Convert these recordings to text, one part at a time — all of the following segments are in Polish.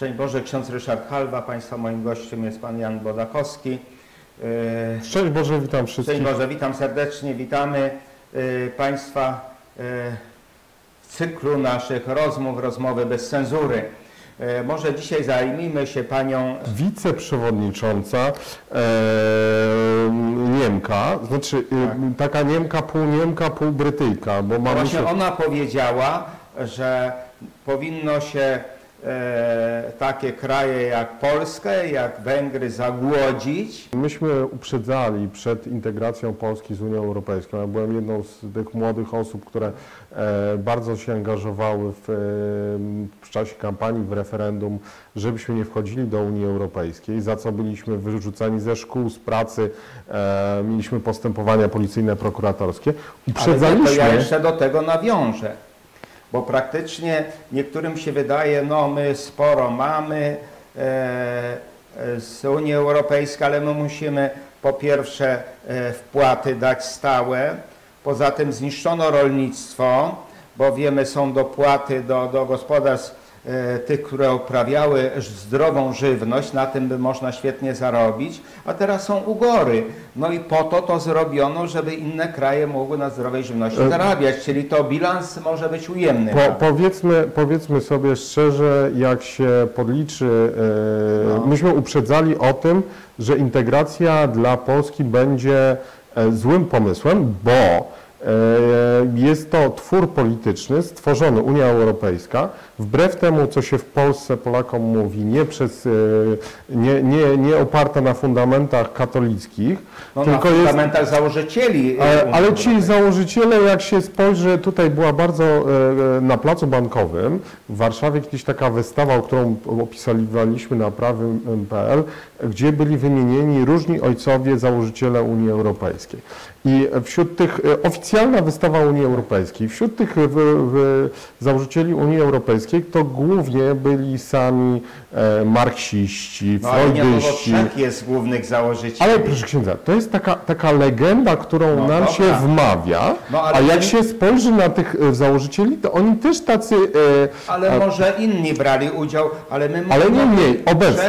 Szczęść Boże, ksiądz Ryszard Halwa, Państwa moim gościem jest Pan Jan Bodakowski. Szczęść Boże, witam wszystkich. Szczęść Boże, witam serdecznie, witamy Państwa w cyklu naszych rozmów, rozmowy bez cenzury. Może dzisiaj zajmijmy się Panią... Wiceprzewodnicząca Niemka, znaczy taka Niemka, pół Brytyjka. Bo mamy Właśnie ona powiedziała, że powinno się takie kraje jak Polskę, jak Węgry zagłodzić. Myśmy uprzedzali przed integracją Polski z Unią Europejską. Ja byłem jedną z tych młodych osób, które bardzo się angażowały w czasie kampanii, w referendum, żebyśmy nie wchodzili do Unii Europejskiej, za co byliśmy wyrzucani ze szkół, z pracy, mieliśmy postępowania policyjne, prokuratorskie. Ale to ja jeszcze do tego nawiążę. Bo praktycznie niektórym się wydaje, no my sporo mamy z Unii Europejskiej, ale my musimy po pierwsze wpłaty dać stałe, poza tym zniszczono rolnictwo, bo wiemy, są dopłaty do gospodarstw tych, które uprawiały zdrową żywność, na tym by można świetnie zarobić, a teraz są ugory. No i po to zrobiono, żeby inne kraje mogły na zdrowej żywności zarabiać, czyli to bilans może być ujemny. Powiedzmy sobie szczerze, jak się podliczy, myśmy uprzedzali o tym, że integracja dla Polski będzie złym pomysłem, bo jest to twór polityczny stworzony, Unia Europejska, wbrew temu, co się w Polsce Polakom mówi, nie oparta na fundamentach katolickich, no, tylko na fundamentach założycieli. Ale ci założyciele, jak się spojrzy, tutaj była bardzo na Placu Bankowym w Warszawie kiedyś taka wystawa, którą opisaliśmy na prawym.pl, gdzie byli wymienieni różni ojcowie założyciele Unii Europejskiej. I wśród tych, oficjalna wystawa Unii Europejskiej, wśród tych założycieli Unii Europejskiej to głównie byli sami marksiści, freudyści. Ale nie jest głównych założycieli. Ale proszę księdza, to jest taka legenda, którą nam się wmawia, a jak się spojrzy na tych założycieli, to oni też tacy... ale może inni brali udział, ale my mówimy... Ale nie mniej,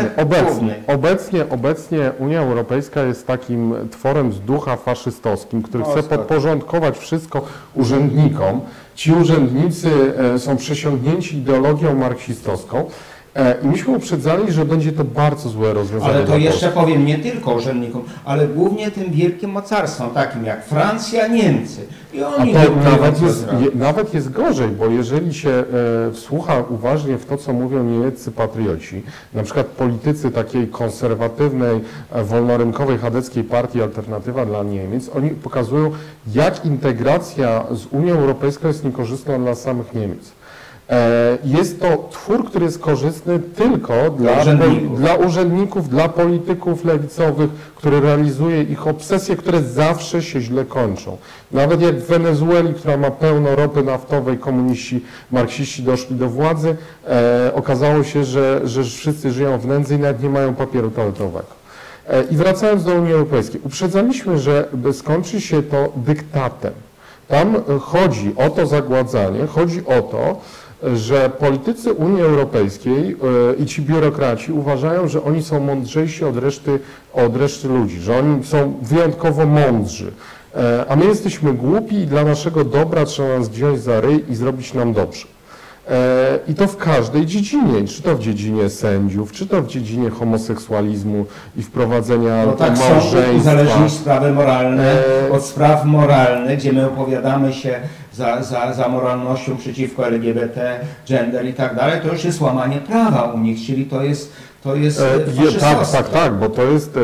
obecnie Unia Europejska jest takim tworem z ducha faszystowskim, który chce podporządkować wszystko urzędnikom. Ci urzędnicy są przesiągnięci ideologią marksistowską. I myśmy uprzedzali, że będzie to bardzo złe rozwiązanie. Ale to jeszcze powiem, nie tylko urzędnikom, ale głównie tym wielkim mocarstwom, takim jak Francja, Niemcy. I oni nawet jest gorzej, bo jeżeli się wsłucha uważnie w to, co mówią niemieccy patrioci, na przykład politycy takiej konserwatywnej, wolnorynkowej, chadeckiej partii Alternatywa dla Niemiec, oni pokazują, jak integracja z Unią Europejską jest niekorzystna dla samych Niemiec. Jest to twór, który jest korzystny tylko dla urzędników, dla polityków lewicowych, który realizuje ich obsesje, które zawsze się źle kończą. Nawet jak w Wenezueli, która ma pełno ropy naftowej, komuniści, marksiści doszli do władzy, okazało się, że wszyscy żyją w nędzy i nawet nie mają papieru toaletowego. I wracając do Unii Europejskiej, uprzedzaliśmy, że skończy się to dyktatem. Tam chodzi o to zagładzanie, chodzi o to, że politycy Unii Europejskiej i ci biurokraci uważają, że oni są mądrzejsi od reszty ludzi, że oni są wyjątkowo mądrzy, a my jesteśmy głupi i dla naszego dobra trzeba nas wziąć za ryj i zrobić nam dobrze. I to w każdej dziedzinie, czy to w dziedzinie sędziów, czy to w dziedzinie homoseksualizmu i wprowadzenia małżeństwa. Są uzależnić sprawy moralne od spraw moralnych, gdzie my opowiadamy się za moralnością przeciwko LGBT, gender i tak dalej, to już jest łamanie prawa u nich, czyli to jest tak, bo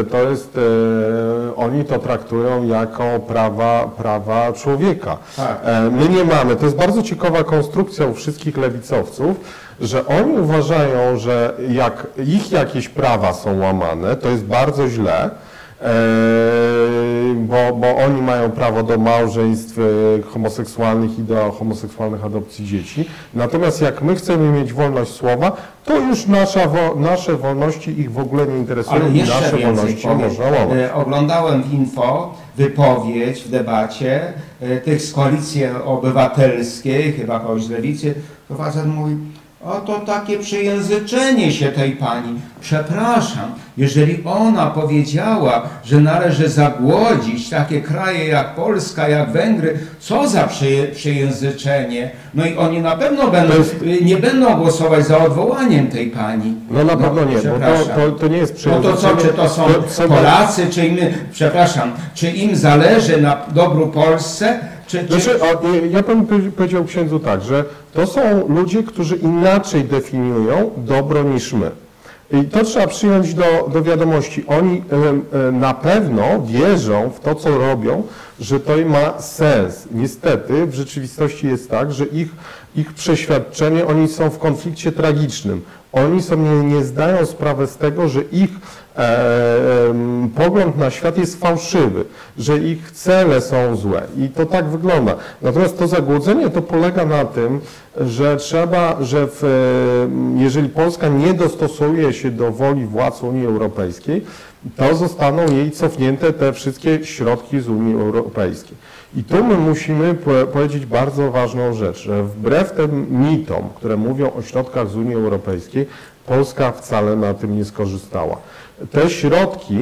oni to traktują jako prawa człowieka. Tak. My nie mamy. To jest bardzo ciekawa konstrukcja u wszystkich lewicowców, że oni uważają, że jak ich jakieś prawa są łamane, to jest bardzo źle, bo oni mają prawo do małżeństw homoseksualnych i do homoseksualnych adopcji dzieci. Natomiast jak my chcemy mieć wolność słowa, to już nasze wolności ich w ogóle nie interesują i nasze wolności można łamać. Oglądałem w Info wypowiedź w debacie tych z Koalicji Obywatelskiej, chyba kogoś z Lewicy, to facet mówi, Oto takie przejęzyczenie się tej pani. Przepraszam, jeżeli ona powiedziała, że należy zagłodzić takie kraje jak Polska, jak Węgry, co za przejęzyczenie? No i oni na pewno nie będą głosować za odwołaniem tej pani. No na pewno nie, bo to nie jest przejęzyczenie. No to co, czy to są Polacy, czy im, przepraszam, czy im zależy na dobru Polsce? Znaczy, ja bym powiedział księdzu tak, że to są ludzie, którzy inaczej definiują dobro niż my. I to trzeba przyjąć do wiadomości. Oni na pewno wierzą w to, co robią, że to ma sens. Niestety w rzeczywistości jest tak, że ich przeświadczenie, oni są w konflikcie tragicznym. Oni sobie nie zdają sprawy z tego, że ich pogląd na świat jest fałszywy, że ich cele są złe i to tak wygląda. Natomiast to zagłodzenie to polega na tym, że jeżeli Polska nie dostosuje się do woli władz Unii Europejskiej, to zostaną jej cofnięte te wszystkie środki z Unii Europejskiej. I tu my musimy powiedzieć bardzo ważną rzecz, że wbrew tym mitom, które mówią o środkach z Unii Europejskiej, Polska wcale na tym nie skorzystała. Te środki,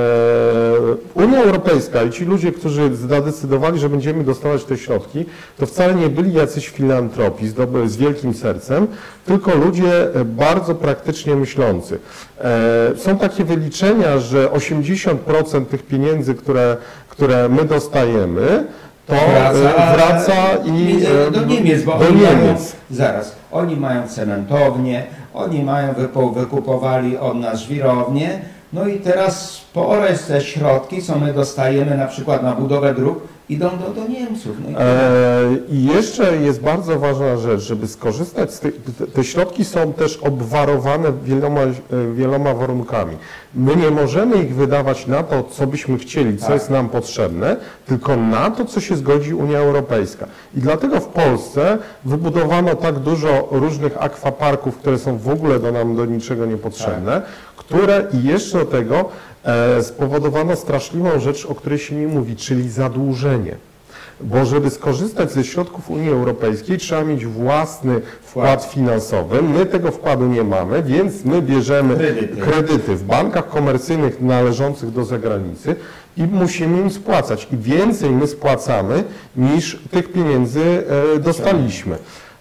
Unia Europejska i ci ludzie, którzy zadecydowali, że będziemy dostawać te środki, to wcale nie byli jacyś filantropi z wielkim sercem, tylko ludzie bardzo praktycznie myślący. Są takie wyliczenia, że 80% tych pieniędzy, które my dostajemy, to wraca i do Niemiec, bo do Niemiec. Zaraz, oni mają cementownię, oni wykupowali od nas żwirownię, no i teraz spore te środki, co my dostajemy na przykład na budowę dróg, idą do Niemców. No i jeszcze jest bardzo ważna rzecz, żeby skorzystać z tych, te środki są też obwarowane wieloma warunkami. My nie możemy ich wydawać na to, co byśmy chcieli, co jest nam potrzebne, tylko na to, co się zgodzi Unia Europejska. I dlatego w Polsce wybudowano tak dużo różnych akwaparków, które są w ogóle do niczego niepotrzebne, które i jeszcze do tego spowodowano straszliwą rzecz, o której się nie mówi, czyli zadłużenie. Bo żeby skorzystać ze środków Unii Europejskiej, trzeba mieć własny wkład finansowy. My tego wkładu nie mamy, więc my bierzemy kredyty w bankach komercyjnych należących do zagranicy i musimy im spłacać. I więcej my spłacamy, niż tych pieniędzy dostaliśmy.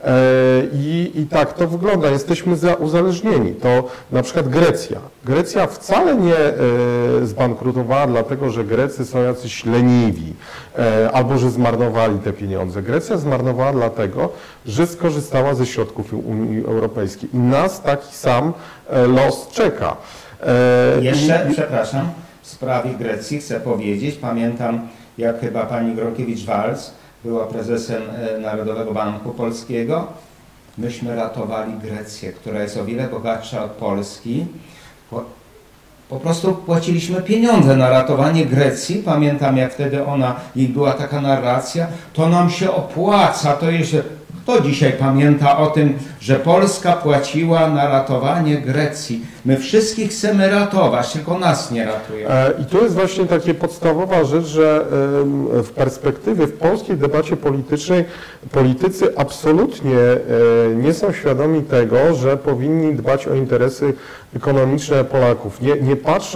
I tak to wygląda, jesteśmy uzależnieni. To na przykład Grecja. Grecja wcale nie zbankrutowała dlatego, że Grecy są jacyś leniwi albo że zmarnowali te pieniądze. Grecja zmarnowała dlatego, że skorzystała ze środków Unii Europejskiej i nas taki sam los czeka. Jeszcze, przepraszam, w sprawie Grecji chcę powiedzieć, pamiętam jak chyba pani Gronkiewicz-Waltz była prezesem Narodowego Banku Polskiego. Myśmy ratowali Grecję, która jest o wiele bogatsza od Polski. Po prostu płaciliśmy pieniądze na ratowanie Grecji. Pamiętam, jak wtedy jej była taka narracja, to nam się opłaca, to jeszcze... Kto dzisiaj pamięta o tym, że Polska płaciła na ratowanie Grecji? My wszystkich chcemy ratować, tylko nas nie ratują. I to jest właśnie taka podstawowa rzecz, że w perspektywie, w polskiej debacie politycznej politycy absolutnie nie są świadomi tego, że powinni dbać o interesy ekonomiczne Polaków. Nie patrzą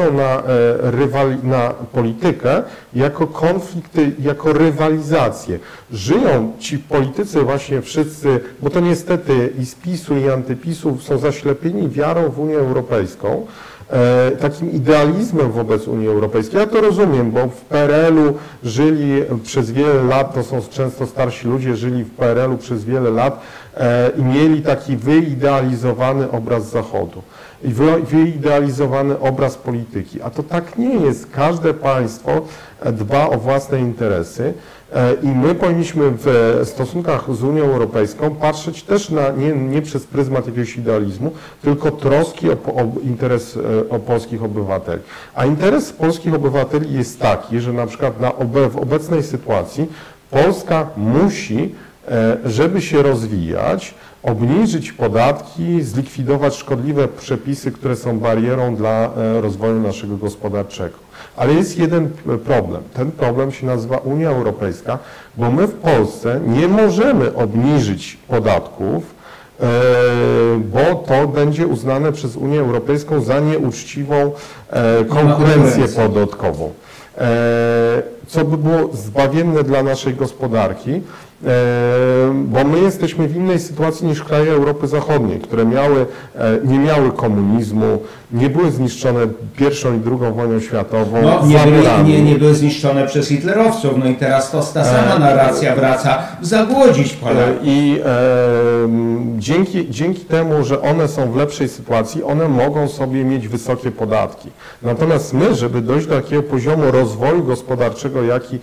na politykę jako konflikty, jako rywalizację. Żyją ci politycy właśnie wszyscy, bo to niestety i z PiS-u i antyPiS-u są zaślepieni wiarą w Unię Europejską, takim idealizmem wobec Unii Europejskiej. Ja to rozumiem, bo w PRL-u żyli przez wiele lat, to są często starsi ludzie, żyli w PRL-u przez wiele lat i mieli taki wyidealizowany obraz Zachodu i wyidealizowany obraz polityki. A to tak nie jest. Każde państwo dba o własne interesy i my powinniśmy w stosunkach z Unią Europejską patrzeć też nie przez pryzmat jakiegoś idealizmu, tylko troski o interes polskich obywateli. A interes polskich obywateli jest taki, że na przykład w obecnej sytuacji Polska musi, żeby się rozwijać, obniżyć podatki, zlikwidować szkodliwe przepisy, które są barierą dla rozwoju naszego gospodarczego. Ale jest jeden problem. Ten problem się nazywa Unia Europejska, bo my w Polsce nie możemy obniżyć podatków bo to będzie uznane przez Unię Europejską za nieuczciwą konkurencję podatkową. Co by było zbawienne dla naszej gospodarki, bo my jesteśmy w innej sytuacji niż kraje Europy Zachodniej, które nie miały komunizmu, nie były zniszczone I i II wojną światową. No, nie były zniszczone przez hitlerowców, no i teraz to ta sama narracja wraca, zagłodzić Polaków. I dzięki temu, że one są w lepszej sytuacji, one mogą sobie mieć wysokie podatki. Natomiast my, żeby dojść do takiego poziomu rozwoju gospodarczego, jaki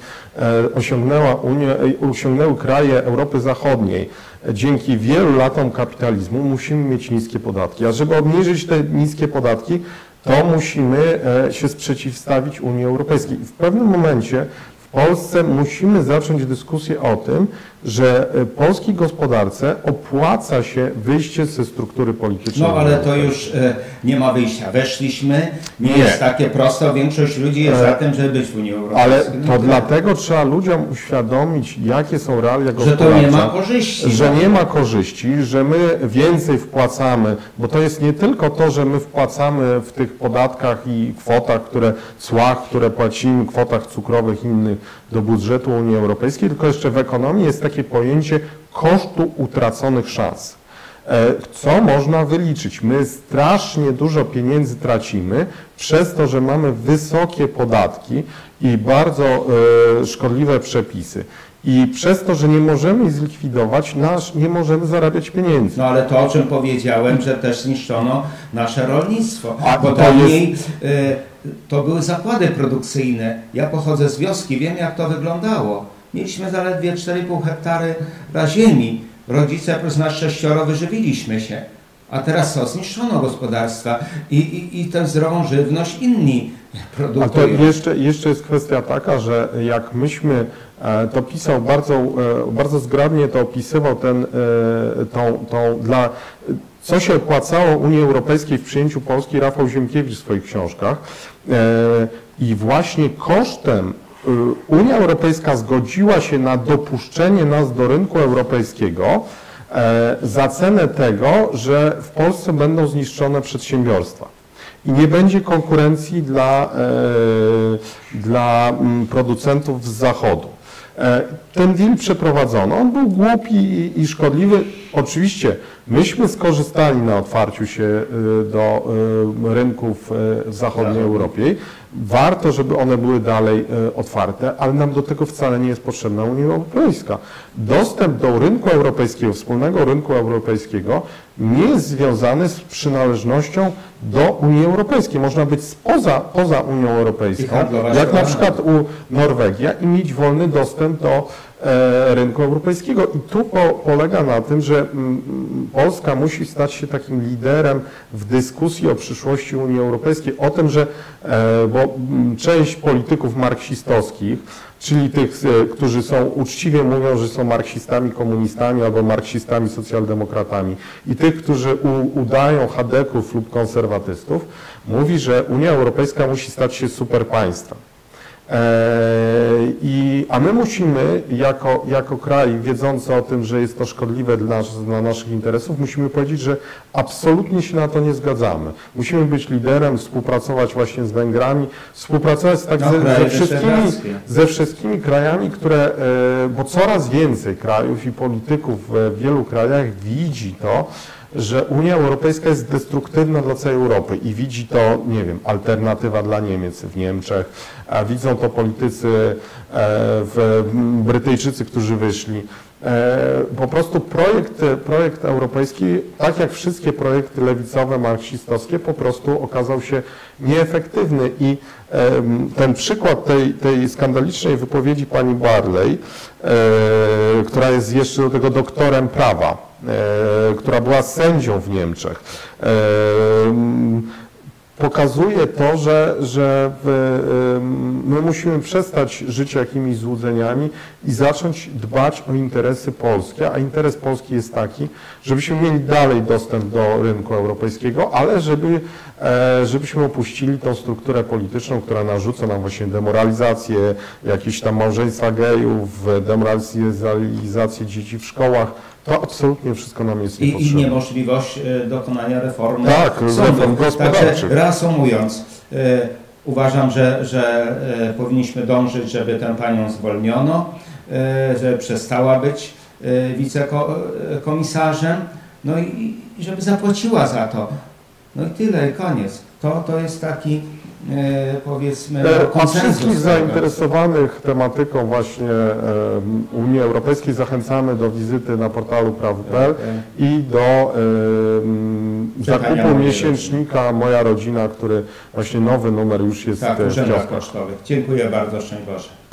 osiągnęły kraje Europy Zachodniej, dzięki wielu latom kapitalizmu musimy mieć niskie podatki. A żeby obniżyć te niskie podatki, to musimy się sprzeciwstawić Unii Europejskiej. I w pewnym momencie w Polsce musimy zacząć dyskusję o tym, że polskiej gospodarce opłaca się wyjście ze struktury politycznej. No ale to już nie ma wyjścia. Weszliśmy, nie jest takie prosto. Większość ludzi jest za tym, żeby być w Unii Europejskiej. Ale to dlatego trzeba ludziom uświadomić, jakie są realia gospodarcze. Że to nie ma korzyści. Że nie ma korzyści, że my więcej wpłacamy, bo to jest nie tylko to, że my wpłacamy w tych podatkach i kwotach, cłach, które płacimy, kwotach cukrowych i innych do budżetu Unii Europejskiej, tylko jeszcze w ekonomii jest takie pojęcie kosztu utraconych szans. Co można wyliczyć? My strasznie dużo pieniędzy tracimy przez to, że mamy wysokie podatki i bardzo szkodliwe przepisy. I przez to, że nie możemy ich zlikwidować, nie możemy zarabiać pieniędzy. No ale to, o czym powiedziałem, że też zniszczono nasze rolnictwo. Bo dawniej to były zakłady produkcyjne. Ja pochodzę z wioski, wiem jak to wyglądało. Mieliśmy zaledwie 4,5 hektary ziemi. Rodzice plus nas 6 wyżywiliśmy się. A teraz co? Zniszczono gospodarstwa i tę zdrową żywność inni produkują. A to jeszcze jest kwestia taka, że jak myśmy to pisał, bardzo zgrabnie to opisywał co się opłacało Unii Europejskiej w przyjęciu Polski Rafał Ziemkiewicz w swoich książkach. I właśnie kosztem Unia Europejska zgodziła się na dopuszczenie nas do rynku europejskiego za cenę tego, że w Polsce będą zniszczone przedsiębiorstwa i nie będzie konkurencji dla producentów z Zachodu. Ten deal przeprowadzono, on był głupi i szkodliwy. Oczywiście myśmy skorzystali na otwarciu się do rynków w zachodniej Europie. Warto, żeby one były dalej otwarte, ale nam do tego wcale nie jest potrzebna Unia Europejska. Dostęp do rynku europejskiego, wspólnego rynku europejskiego nie jest związany z przynależnością do Unii Europejskiej. Można być poza Unią Europejską, jak na przykład u Norwegia i mieć wolny dostęp do rynku europejskiego. I tu polega na tym, że Polska musi stać się takim liderem w dyskusji o przyszłości Unii Europejskiej, o tym, że bo część polityków marksistowskich, czyli tych, którzy uczciwie mówią, że są marksistami, komunistami albo marksistami, socjaldemokratami i tych, którzy udają chadeków lub konserwatystów, mówi, że Unia Europejska musi stać się superpaństwem. A my musimy, jako kraj, wiedzący o tym, że jest to szkodliwe dla naszych interesów, musimy powiedzieć, że absolutnie się na to nie zgadzamy. Musimy być liderem, współpracować właśnie z Węgrami, współpracować ze wszystkimi krajami, bo coraz więcej krajów i polityków w wielu krajach widzi to, że Unia Europejska jest destruktywna dla całej Europy i widzi to, nie wiem, alternatywa dla Niemiec w Niemczech, a widzą to politycy, Brytyjczycy, którzy wyszli. Po prostu projekt europejski, tak jak wszystkie projekty lewicowe, marksistowskie, po prostu okazał się nieefektywny i ten przykład tej skandalicznej wypowiedzi pani Barley, która jest jeszcze do tego doktorem prawa, która była sędzią w Niemczech, pokazuje to, że my musimy przestać żyć jakimiś złudzeniami i zacząć dbać o interesy polskie, a interes Polski jest taki, żebyśmy mieli dalej dostęp do rynku europejskiego, ale żebyśmy opuścili tą strukturę polityczną, która narzuca nam właśnie demoralizację, jakieś tam małżeństwa gejów, demoralizację dzieci w szkołach. To absolutnie wszystko nam jest I niepotrzebne. niemożliwość dokonania reformy Tak, reform gospodarczych. Także reasumując, uważam, że powinniśmy dążyć, żeby tę panią zwolniono, żeby przestała być wicekomisarzem, no i żeby zapłaciła za to. No i tyle, i koniec. To jest taki, powiedzmy, A konsensus. wszystkich zainteresowanych tematyką właśnie Unii Europejskiej zachęcamy do wizyty na portalu prawo.pl i do zakupu miesięcznika Moja Rodzina, który właśnie nowy numer już jest Tak, w w urzędach kioskach. pocztowych. Dziękuję bardzo, szczęść Boże.